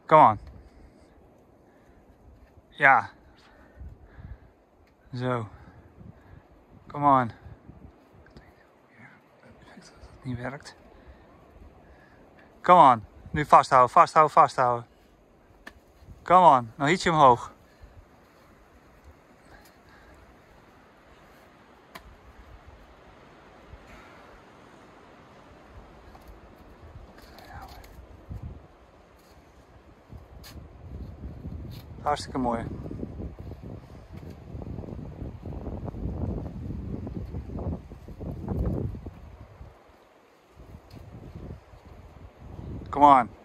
Come on. Ja. Zo. Come on. Dat het niet werkt. Come on. Nu vasthouden, vasthouden, vasthouden. Come on. Nog ietsje omhoog. Hartstikke mooi. Come on.